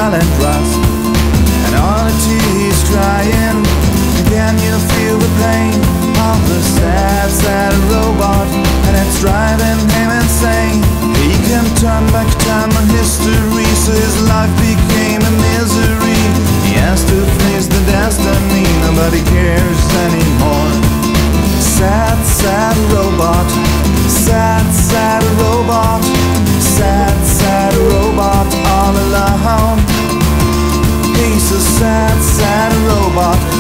silent rust, and all it is crying. Can you feel the pain of the sad, sad robot? And it's driving him insane. He can turn back time and history, so his life became a misery. He has to face the destiny, nobody cares anymore. Sad, sad robot. Sad, sad robot. Sad, sad robot all alone. He's a sad, sad robot.